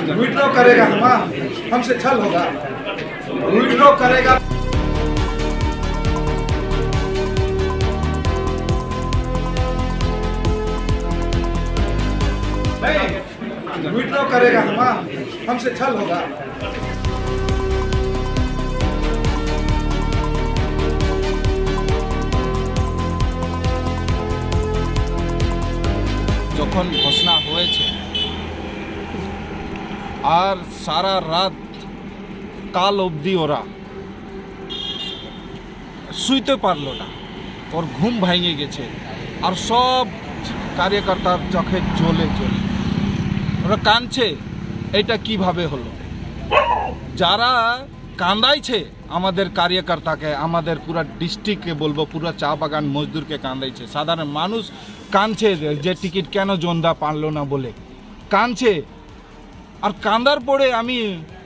Withdraw करेगा हमसे छल होगा, विड्रॉ करेगा, नहीं विड्रॉ करेगा हमसे छल होगा। যখন ঘোষণা হয়েছে আর সারা রাত কাল অবধি ওরা শুইতে পারলো না, ওর ঘুম ভেঙে গেছে আর সব কার্যকর্তার চোখে জ্বলে ওরা কাঁদছে। এটা কিভাবে হলো? যারা কাঁদাইছে আমাদের কার্যকর্তাকে, আমাদের পুরা ডিস্ট্রিক্টকে বলবো, পুরা চা বাগান মজদুরকে কাঁদাইছে, সাধারণ মানুষ কাঁদছে যে টিকিট কেন জনদা পারলো না বলে কাঁদছে। আর কাঁদার পরে আমি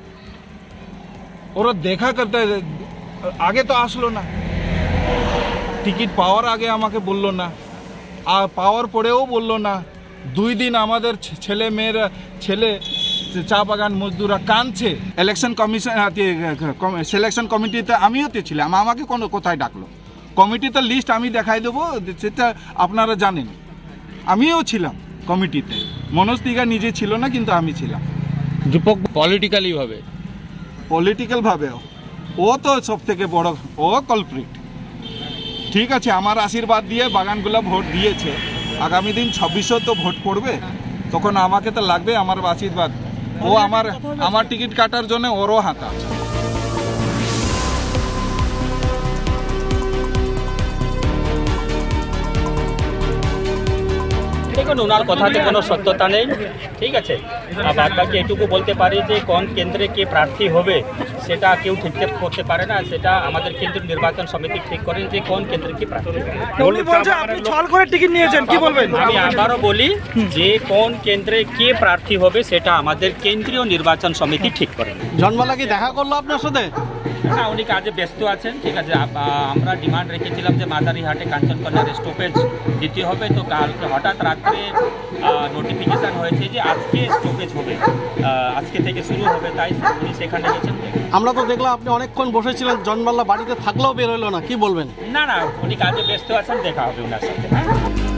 ওরা দেখা করতে আগে তো আসলো না, টিকিট পাওয়ার আগে আমাকে বললো না, আর পাওয়ার পরেও বললো না। 2 দিন আমাদের ছেলে মেয়েরা চা বাগান মজদুররা কাঁদছে। ইলেকশন কমিশন সিলেকশন কমিটিতে আমিও তো ছিলাম, আমাকে কোথায় ডাকলো? কমিটিতে লিস্ট আমি দেখাই দেবো, সেটা আপনারা জানেন। আমিও ছিলাম কমিটিতে, মনোজ তিগা নিজে ছিল না, কিন্তু আমি ছিলাম। দীপক পলিটিক্যাল ভাবে ও তো সব থেকে বড়, ও কালপ্রিট। ঠিক আছে, আমার আশীর্বাদ দিয়ে বাগানগুলো ভোট দিয়েছে, আগামী দিন 2600 তো ভোট পড়বে, তখন আমাকে তো লাগবে আমার আশীর্বাদ। ও আমার টিকিট কাটার জন্য ওরও হাত আছে। দেখুন, ওনার কথাতে কোনো সত্যতা নেই, ঠিক আছে। আর বাদ বাকি এটুকু বলতে পারি যে কোন কেন্দ্রে কে প্রার্থী হবে সেটা কেউ ঠিক করতে পারে না, সেটা আমাদের কেন্দ্রীয় নির্বাচন সমিতি ঠিক করেন যে কোন কেন্দ্রে কি প্রার্থী হবে। আমি আবারও বলি যে কোন কেন্দ্রে কে প্রার্থী হবে সেটা আমাদের কেন্দ্রীয় নির্বাচন সমিতি ঠিক করেন। জন্মালা কি দেখা করলো আপনার সাথে? না, উনি কাজে ব্যস্ত আছেন, ঠিক আছে। আমরা ডিমান্ড রেখেছিলাম যে মাদারিহাটে কাঞ্চনকন্যার স্টপেজ দিতে হবে, তো কালকে হঠাৎ রাত্রে নোটিফিকেশান হয়েছে যে আজকে স্টপেজ হবে, আজকে থেকে শুরু হবে, তাই উনি সেখানে গেছেন। আমরা তো দেখলাম আপনি অনেকক্ষণ বসেছিলেন, জন্মাল্লা বাড়িতে থাকলেও বের হলো না, কি বলবেন? না, উনি কাজে ব্যস্ত আছেন, দেখা হবে ওনার সাথে। হ্যাঁ।